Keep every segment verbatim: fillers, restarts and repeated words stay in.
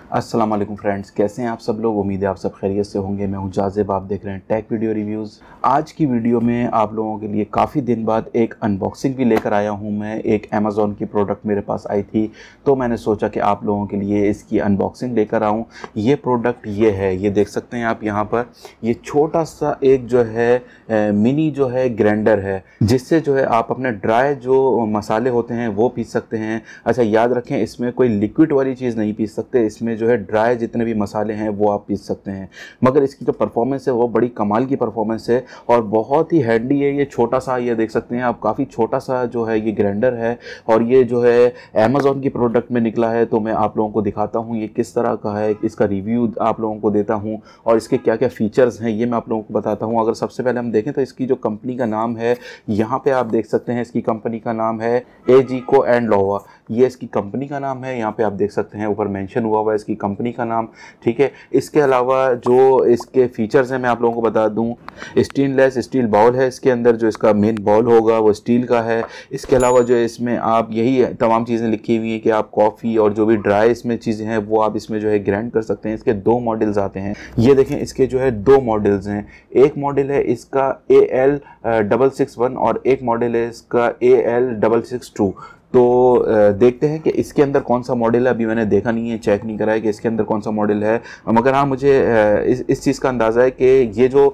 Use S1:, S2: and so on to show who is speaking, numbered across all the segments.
S1: अस्सलाम वालेकुम फ्रेंड्स, कैसे हैं आप सब लोग। उम्मीद है आप सब खैरियत से होंगे। मैं हूं जाज़िब, आप देख रहे हैं टेक वीडियो रिव्यूज़। आज की वीडियो में आप लोगों के लिए काफ़ी दिन बाद एक अनबॉक्सिंग भी लेकर आया हूं मैं। एक अमेज़ॉन की प्रोडक्ट मेरे पास आई थी तो मैंने सोचा कि आप लोगों के लिए इसकी अनबॉक्सिंग लेकर आऊँ। ये प्रोडक्ट ये है, ये देख सकते हैं आप यहाँ पर। ये छोटा सा एक जो है मिनी जो है ग्राइंडर है, जिससे जो है आप अपने ड्राई जो मसाले होते हैं वो पीस सकते हैं। अच्छा याद रखें, इसमें कोई लिक्विड वाली चीज़ नहीं पीस सकते, इसमें जो है ड्राई जितने भी मसाले हैं वो आप पीस सकते हैं। मगर इसकी जो परफॉर्मेंस है वो बड़ी कमाल की परफॉर्मेंस है और बहुत ही हैंडी है। ये छोटा सा, ये देख सकते हैं आप, काफ़ी छोटा सा जो है ये ग्राइंडर है और ये जो है अमेज़ॉन की प्रोडक्ट में निकला है। तो मैं आप लोगों को दिखाता हूँ ये किस तरह का है, इसका रिव्यू आप लोगों को देता हूँ और इसके क्या क्या फ़ीचर्स हैं ये मैं आप लोगों को बताता हूँ। अगर सबसे पहले हम देखें तो इसकी जो कंपनी का नाम है, यहाँ पे आप देख सकते हैं इसकी कंपनी का नाम है एजीको एंड लोवा। ये इसकी कंपनी का नाम है, यहाँ पे आप देख सकते हैं ऊपर मेंशन हुआ हुआ है इसकी कंपनी का नाम। ठीक है, इसके अलावा जो इसके फीचर्स हैं मैं आप लोगों को बता दूं। स्टेनलेस स्टील बाउल है इसके अंदर, जो इसका मेन बाउल होगा वो स्टील का है। इसके अलावा जो इसमें आप यही तमाम चीज़ें लिखी हुई हैं कि आप कॉफ़ी और जो भी ड्राई इसमें चीज़ें हैं वो आप इसमें जो है ग्राइंड कर सकते हैं। इसके दो मॉडल्स आते हैं, ये देखें इसके जो है दो मॉडल्स हैं। एक मॉडल है इसका A L double six one और एक मॉडल है इसका A L double six two. तो देखते हैं कि इसके अंदर कौन सा मॉडल है। अभी मैंने देखा नहीं है, चेक नहीं करा है कि इसके अंदर कौन सा मॉडल है, मगर हाँ मुझे इस इस चीज़ का अंदाज़ा है कि ये जो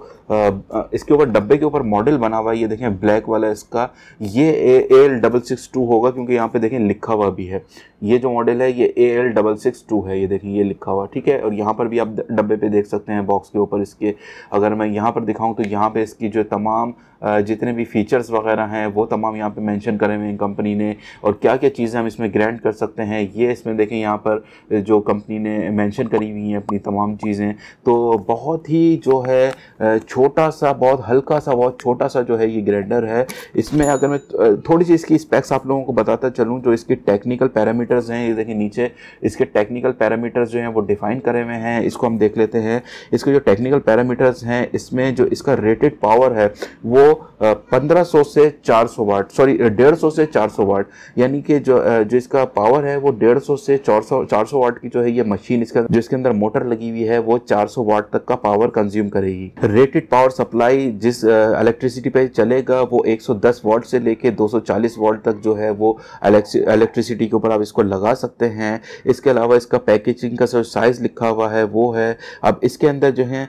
S1: इसके ऊपर डब्बे के ऊपर मॉडल बना हुआ है, ये देखें ब्लैक वाला इसका, ये A L double six two होगा क्योंकि यहाँ पे देखें लिखा हुआ भी है। ये जो मॉडल है ये A L double six two है, ये देखें ये लिखा हुआ। ठीक है, और यहाँ पर भी आप डब्बे पे देख सकते हैं बॉक्स के ऊपर इसके। अगर मैं यहाँ पर दिखाऊँ तो यहाँ पे इसकी जो तमाम जितने भी फीचर्स वगैरह हैं वो तमाम यहाँ पे मेंशन करे हुए हैं कंपनी ने, और क्या क्या चीज़ें हम इसमें ग्राइंड कर सकते हैं ये इसमें देखें यहाँ पर जो कंपनी ने मेंशन करी हुई हैं अपनी तमाम चीज़ें। तो बहुत ही जो है छोटा सा, बहुत हल्का सा, बहुत छोटा सा जो है ये ग्राइंडर है। इसमें अगर मैं थोड़ी सी इसकी स्पेक्स आप लोगों को बताता चलूँ, जो इसके टेक्निकल पैरामीटर्स हैं, ये देखिए नीचे इसके टेक्निकल पैरामीटर्स जो हैं वो डिफाइन करे हुए हैं। इसको हम देख लेते हैं। इसके जो टेक्निकल पैरामीटर्स हैं, इसमें जो इसका रेटेड पावर है वो पंद्रह सौ से चार सौ वाट, सॉरी डेढ़ सौ से चार सौ वाट, यानी कि जो जो इसका पावर है वो डेढ़ सौ से चार सौ चार सौ वाट की जो है ये मशीन, इसका जो इसके अंदर मोटर लगी हुई है वो चार सौ वाट तक का पावर कंज्यूम करेगी। रेटेड पावर सप्लाई जिस इलेक्ट्रिसिटी पे चलेगा वो एक सौ दस वाट से लेके दो सौ चालीस वाट तक जो है वो इलेक्ट्रिसिटी के ऊपर आप इसको लगा सकते हैं। इसके अलावा इसका पैकेजिंग का जो साइज लिखा हुआ है वो है, अब इसके अंदर जो है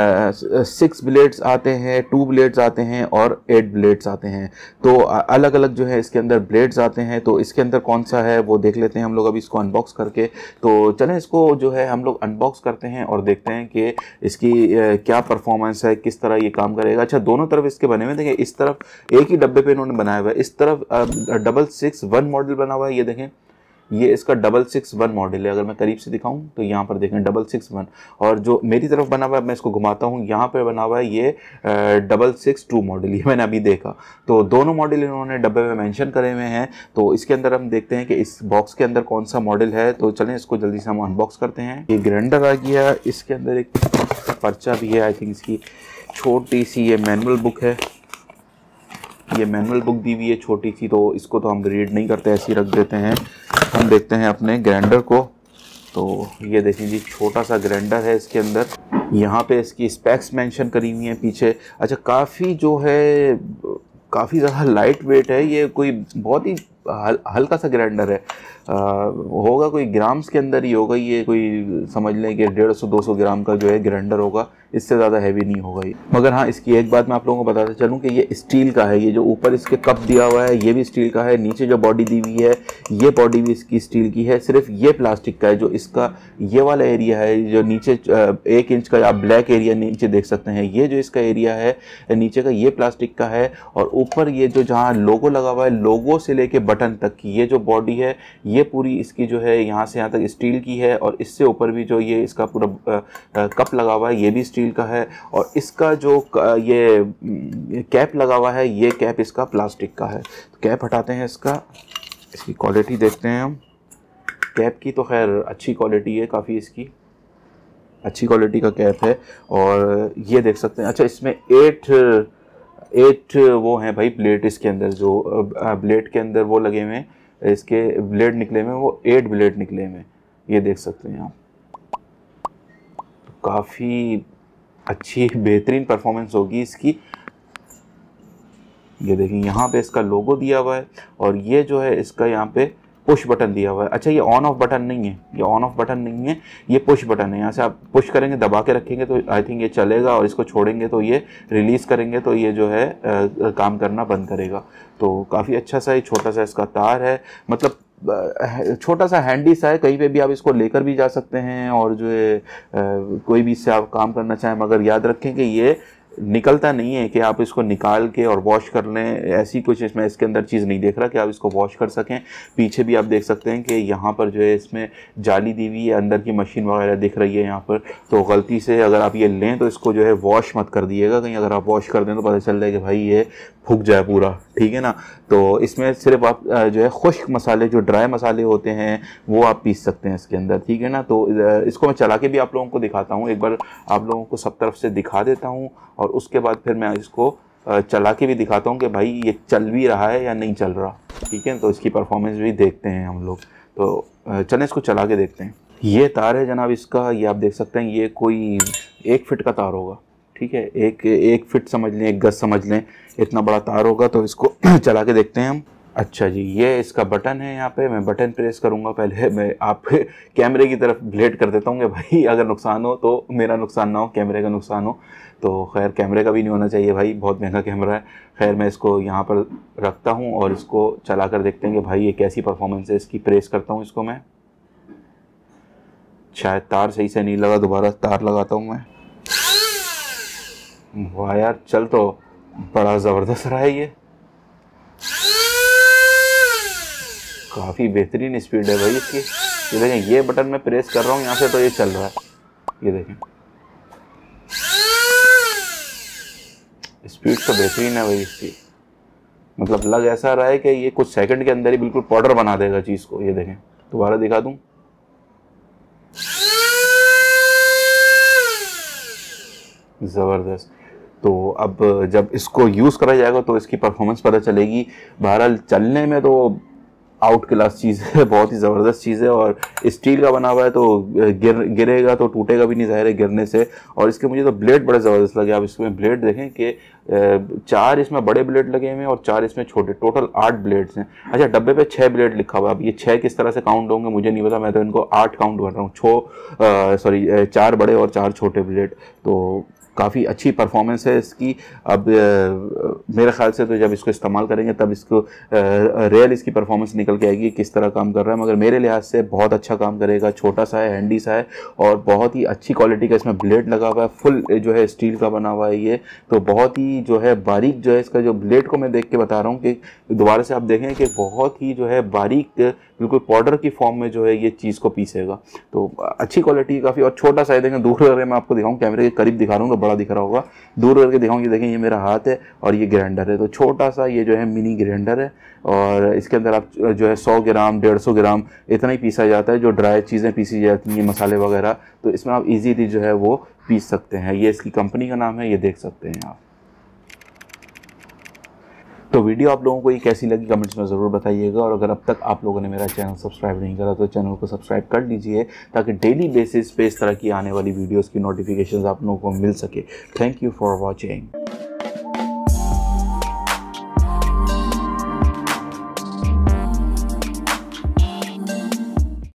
S1: सिक्स ब्लेड्स आते हैं, टू ब्लेड्स आते हैं और एट ब्लेड्स आते हैं। तो अलग अलग जो है इसके अंदर ब्लेड्स आते हैं। तो इसके अंदर कौन सा है वो देख लेते हैं हम लोग अभी इसको अनबॉक्स करके। तो चलें इसको जो है हम लोग अनबॉक्स करते हैं और देखते हैं कि इसकी क्या परफॉर्मेंस है, किस तरह ये काम करेगा। अच्छा, दोनों तरफ इसके बने हुए देखें, इस तरफ एक ही डब्बे पे इन्होंने बनाया हुआ है, इस तरफ डबल सिक्स वन मॉडल बना हुआ है। ये देखें ये इसका डबल सिक्स वन मॉडल है। अगर मैं करीब से दिखाऊं तो यहाँ पर देखें डबल सिक्स वन, और जो मेरी तरफ बना हुआ है मैं इसको घुमाता हूँ, यहाँ पे बना हुआ है ये डबल सिक्स टू मॉडल, ये मैंने अभी देखा। तो दोनों मॉडल इन्होंने डब्बे में मेंशन करे हुए हैं। तो इसके अंदर हम देखते हैं कि इस बॉक्स के अंदर कौन सा मॉडल है। तो चलें इसको जल्दी से हम अनबॉक्स करते हैं। ये ग्राइंडर आ गया, इसके अंदर एक पर्चा भी है, आई थिंक इसकी छोटी सी ये मैनुअल बुक है। ये मैनुअल बुक दी हुई है छोटी सी, तो इसको तो हम रीड नहीं करते, ऐसे ही रख देते हैं। हम देखते हैं अपने ग्राइंडर को। तो ये देखिए जी, छोटा सा ग्राइंडर है इसके अंदर। यहाँ पे इसकी स्पेक्स मेंशन करी हुई हैं पीछे। अच्छा, काफ़ी जो है काफ़ी ज़्यादा लाइट वेट है, ये कोई बहुत ही हल, हल्का सा ग्राइंडर है। आ, होगा कोई ग्राम्स के अंदर ही होगा ये, कोई समझ लें कि डेढ़ सौ दो सौ ग्राम का जो है ग्राइंडर होगा, इससे ज़्यादा हैवी नहीं होगा ये। मगर हाँ, इसकी एक बात मैं आप लोगों को बताता चलूँ कि ये स्टील का है। ये जो ऊपर इसके कप दिया हुआ है ये भी स्टील का है, नीचे जो बॉडी दी हुई है ये बॉडी भी इसकी स्टील की है। सिर्फ ये प्लास्टिक का है, जो इसका ये वाला एरिया है, जो नीचे एक इंच का आप ब्लैक एरिया नीचे देख सकते हैं, ये जो इसका एरिया है नीचे का ये प्लास्टिक का है। और ऊपर ये जो जहाँ लोगो लगा हुआ है, लोगो से लेके बटन तक की ये जो बॉडी है ये पूरी इसकी जो है यहाँ से यहाँ तक स्टील की है। और इससे ऊपर भी जो ये इसका पूरा कप लगा हुआ है ये भी स्टील का है। और इसका जो ये कैप लगा हुआ है ये कैप इसका प्लास्टिक का है। तो कैप हटाते हैं इसका, इसकी क्वालिटी देखते हैं हम। कैप की तो खैर अच्छी क्वालिटी है, काफ़ी इसकी अच्छी क्वालिटी का कैप है। और ये देख सकते हैं। अच्छा, इसमें एट एट वो हैं भाई ब्लेड, इसके अंदर जो ब्लेड के अंदर वो लगे हुए हैं, इसके ब्लेड निकले हुए वो एट ब्लेड निकले हुए, ये देख सकते हैं आप। काफ़ी अच्छी बेहतरीन परफॉर्मेंस होगी इसकी। ये देखिए यहाँ पे इसका लोगो दिया हुआ है और ये जो है इसका यहाँ पे पुश बटन दिया हुआ है। अच्छा, ये ऑन ऑफ बटन नहीं है, ये ऑन ऑफ बटन नहीं है, ये पुश बटन है। यहाँ से आप पुश करेंगे, दबा के रखेंगे तो आई थिंक ये चलेगा, और इसको छोड़ेंगे तो ये रिलीज़ करेंगे तो ये जो है आ, काम करना बंद करेगा। तो काफ़ी अच्छा सा ये छोटा सा इसका तार है, मतलब छोटा सा हैंडी सा है, कहीं पे भी आप इसको लेकर भी जा सकते हैं और जो है कोई भी इससे आप काम करना चाहें। मगर याद रखें कि ये निकलता नहीं है कि आप इसको निकाल के और वॉश कर लें, ऐसी कुछ इसमें इसके अंदर चीज़ नहीं देख रहा कि आप इसको वॉश कर सकें। पीछे भी आप देख सकते हैं कि यहाँ पर जो है इसमें जाली दी हुई है, अंदर की मशीन वगैरह दिख रही है यहाँ पर। तो गलती से अगर आप ये लें तो इसको जो है वॉश मत कर दिएगा, कहीं अगर आप वॉश कर दें तो पता चल जाए कि भाई ये फूक जाए पूरा, ठीक है ना। तो इसमें सिर्फ आप जो है खुश्क मसाले, जो ड्राई मसाले होते हैं वो आप पीस सकते हैं इसके अंदर, ठीक है ना। तो इसको मैं चला के भी आप लोगों को दिखाता हूँ, एक बार आप लोगों को सब तरफ से दिखा देता हूँ और उसके बाद फिर मैं इसको चला के भी दिखाता हूँ कि भाई ये चल भी रहा है या नहीं चल रहा, ठीक है। तो इसकी परफॉर्मेंस भी देखते हैं हम लोग। तो चलें इसको चला के देखते हैं। ये तार है जनाब इसका, ये आप देख सकते हैं, ये कोई एक फिट का तार होगा, ठीक है। एक एक फिट समझ लें, एक गज समझ लें, इतना बड़ा तार होगा। तो इसको चला के देखते हैं हम। अच्छा जी, ये इसका button है, यहाँ पे मैं बटन प्रेस करूँगा। पहले मैं आप कैमरे की तरफ ब्लेड कर देता हूँ कि भाई अगर नुकसान हो तो मेरा नुकसान ना हो, कैमरे का नुकसान हो। तो खैर कैमरे का भी नहीं होना चाहिए भाई, बहुत महंगा कैमरा है। खैर मैं इसको यहाँ पर रखता हूँ और इसको चला कर देखते हैं कि भाई ये कैसी परफॉर्मेंस है इसकी। प्रेस करता हूँ इसको मैं, शायद तार सही से नहीं लगा, दोबारा तार लगाता हूँ मैं। वाह यार, चल तो बड़ा ज़बरदस्त रहा है ये, काफ़ी बेहतरीन स्पीड है भाई इसकी। ये देखें, ये बटन मैं प्रेस कर रहा हूँ यहाँ से तो ये चल रहा है, ये देखें स्पीड तो बेहतरीन है भाई इसकी। मतलब लग ऐसा रहा है कि ये कुछ सेकंड के अंदर ही बिल्कुल पाउडर बना देगा चीज़ को। ये देखें, दोबारा दिखा दूँ, ज़बरदस्त। तो अब जब इसको यूज़ करा जाएगा तो इसकी परफॉर्मेंस पता चलेगी। बहरहाल चलने में तो आउट क्लास चीज़ है, बहुत ही ज़बरदस्त चीज़ है। और स्टील का बना हुआ है तो गिर गिरेगा तो टूटेगा भी नहीं, ज़ाहिर है, गिरने से। और इसके मुझे तो ब्लेड बड़े ज़बरदस्त लगे। आप इसमें ब्लेड देखें कि चार इसमें बड़े ब्लेड लगे हुए हैं और चार इसमें छोटे, टोटल आठ ब्लेड्स हैं। अच्छा, डब्बे पे छः ब्लेड लिखा हुआ है। अब ये छः किस तरह से काउंट होंगे मुझे नहीं पता, मैं तो इनको आठ काउंट कर रहा हूँ। छो सॉरी चार बड़े और चार छोटे ब्लेड। तो काफ़ी अच्छी परफॉर्मेंस है इसकी। अब आ, मेरे ख्याल से तो जब इसको इस्तेमाल करेंगे तब इसको रियल इसकी परफॉर्मेंस निकल के आएगी किस तरह काम कर रहा है। मगर मेरे लिहाज से बहुत अच्छा काम करेगा। छोटा सा है, हैंडी सा है और बहुत ही अच्छी क्वालिटी का इसमें ब्लेड लगा हुआ है। फुल जो है स्टील का बना हुआ है ये, तो बहुत ही जो है बारीक जो है इसका जो ब्लेड को मैं देख के बता रहा हूँ कि दोबारा से आप देखें कि बहुत ही जो है बारीक, बिल्कुल पाउडर की फॉर्म में जो है ये चीज़ को पीसेगा। तो अच्छी क्वालिटी काफ़ी। और छोटा सा है, देखें दूर करके मैं आपको दिखाऊँ, कैमरे के करीब दिखा रहा हूँ तो बड़ा दिख रहा होगा, दूर करके दिखाऊँ। ये देखें, ये मेरा हाथ है और ये ग्राइंडर है। तो छोटा सा ये जो है मिनी ग्राइंडर है और इसके अंदर आप जो है सौ ग्राम डेढ़ सौ ग्राम इतना ही पीसा जाता है, जो ड्राई चीज़ें पीसी जाती हैं, मसाले वगैरह। तो इसमें आप इजीली जो है वो पीस सकते हैं। ये इसकी कंपनी का नाम है, ये देख सकते हैं आप। तो वीडियो आप लोगों को ये कैसी लगी कमेंट्स में ज़रूर बताइएगा। और अगर अब तक आप लोगों ने मेरा चैनल सब्सक्राइब नहीं करा तो चैनल को सब्सक्राइब कर लीजिए, ताकि डेली बेसिस पे इस तरह की आने वाली वीडियोस की नोटिफिकेशंस आप लोगों को मिल सके। Thank you for watching.